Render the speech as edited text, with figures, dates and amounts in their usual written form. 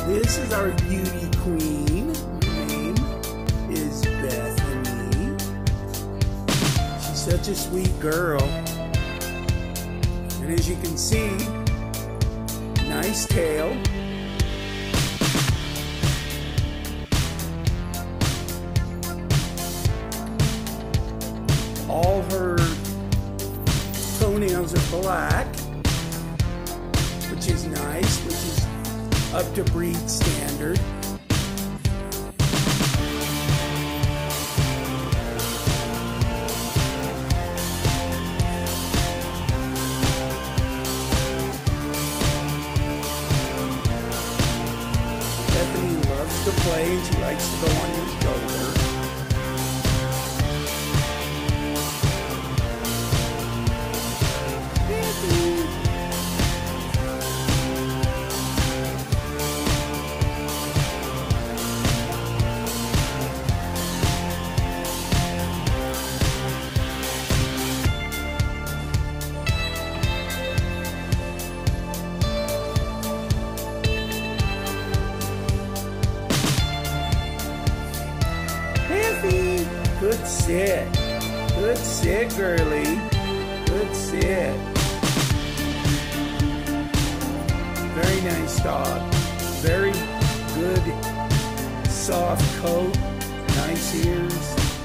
This is our beauty queen. Her name is Bethany. She's such a sweet girl. And as you can see, nice tail. All her toenails are black, which is nice, which is up to breed standard. Bethany loves to play and she likes to go on your shoulder. Good sit. Good sit, girly. Good sit. Very nice dog. Very good soft coat. Nice ears.